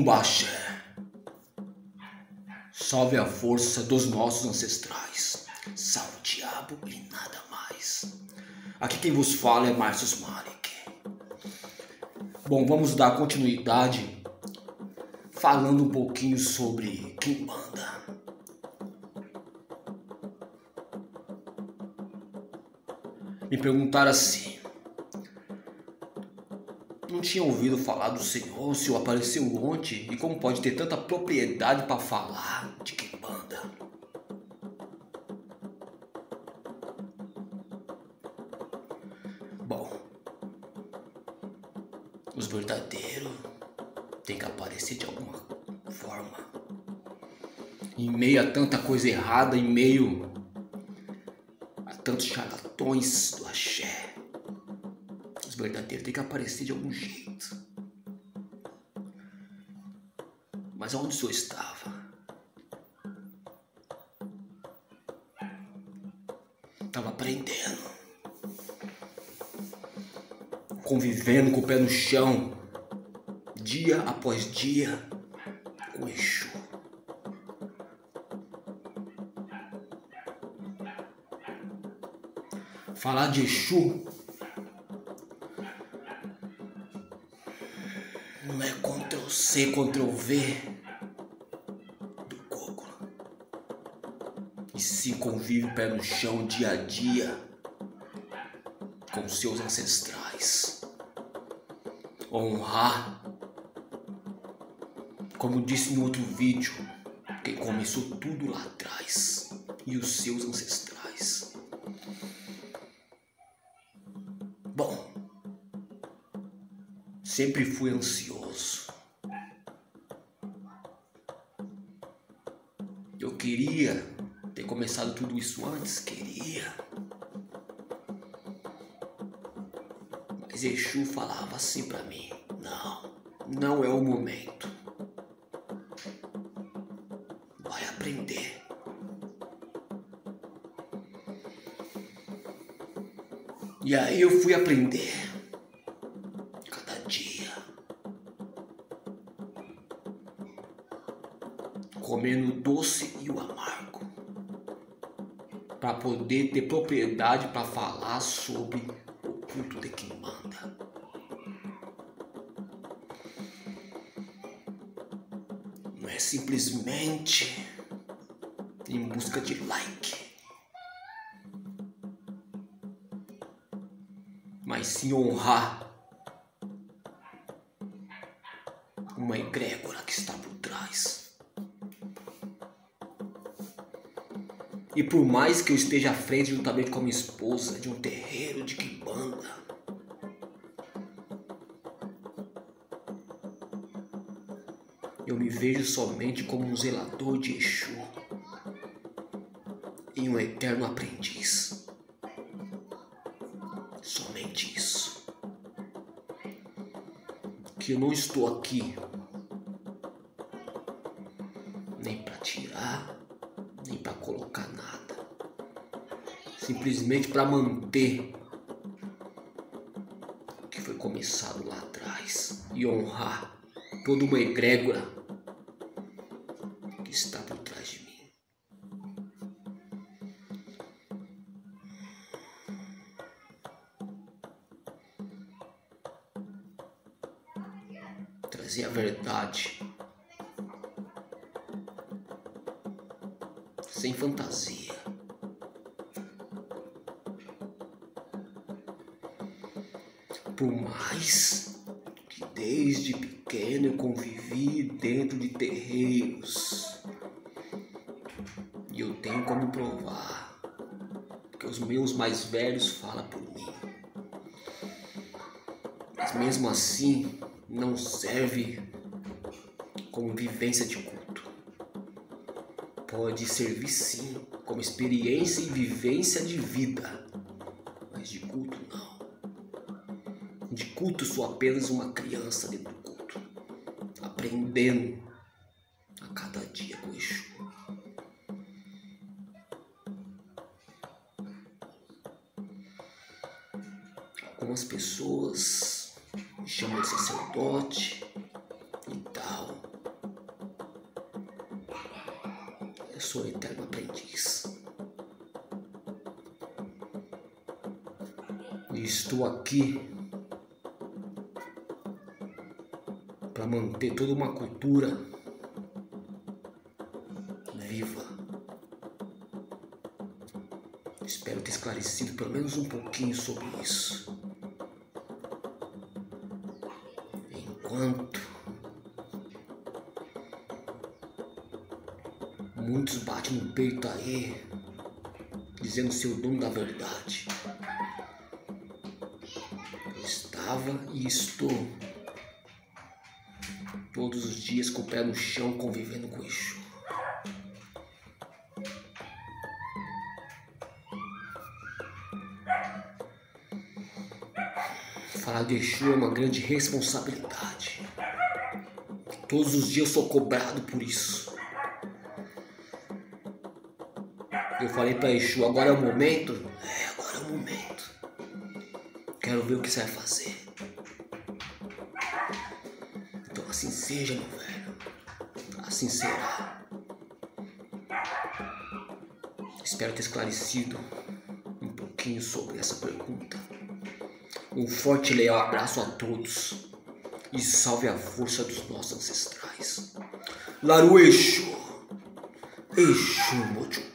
Axé. Salve a força dos nossos ancestrais. Salve o diabo e nada mais. Aqui quem vos fala é Márcio Malik. Bom, vamos dar continuidade falando um pouquinho sobre Quimbanda. Me perguntaram assim: não tinha ouvido falar do Senhor, o Senhor apareceu ontem, e como pode ter tanta propriedade para falar de Quimbanda? Bom, os verdadeiros têm que aparecer de alguma forma. Em meio a tanta coisa errada, em meio a tantos charlatões do axé, os verdadeiros têm que aparecer de algum jeito. Mas onde o senhor estava? Estava aprendendo, convivendo com o pé no chão, dia após dia, com Exu. Falar de Exu não é Ctrl+C, Ctrl+V do Google, e sim convive pé no chão dia a dia com seus ancestrais. Honrar, como disse no outro vídeo, quem começou tudo lá atrás, e os seus ancestrais. Bom, sempre fui ansioso. Eu queria ter começado tudo isso antes, queria. Mas Exu falava assim pra mim: não é o momento. Vai aprender. E aí eu fui aprender. Cada dia. Comendo o doce e o amargo. Para poder ter propriedade para falar sobre o culto de Quimbanda. Não é simplesmente em busca de like, mas sim honrar uma egrégora que está por trás. E por mais que eu esteja à frente, juntamente com a minha esposa, de um terreiro de Quimbanda, eu me vejo somente como um zelador de Exu e um eterno aprendiz. Somente isso. Que eu não estou aqui nem para tirar, nem para colocar nada. Simplesmente para manter o que foi começado lá atrás e honrar toda uma egrégora que está por trás de mim. Trazer a verdade, sem fantasia. Por mais que desde pequeno eu convivi dentro de terreiros, e eu tenho como provar, porque os meus mais velhos falam por mim. Mas mesmo assim, não serve como vivência de culto. Pode servir sim como experiência e vivência de vida, mas de culto não. De culto sou apenas uma criança dentro do culto, aprendendo a cada dia com Exu. Algumas pessoas me chamam de sacerdote e tal. Eu sou eterno aprendiz. E estou aqui para manter toda uma cultura viva. Espero ter esclarecido pelo menos um pouquinho sobre isso. Enquanto muitos batem no peito aí, dizendo ser o dono da verdade, eu estava e estou todos os dias com o pé no chão, convivendo com Exu. Falar de Exu é uma grande responsabilidade. Todos os dias eu sou cobrado por isso. Eu falei para Exu, agora é o momento? Agora é o momento. Quero ver o que você vai fazer. Então assim seja, meu velho. Assim será. Espero ter esclarecido um pouquinho sobre essa pergunta. Um forte e leal abraço a todos. E salve a força dos nossos ancestrais. Laru Exu. Exu Moju.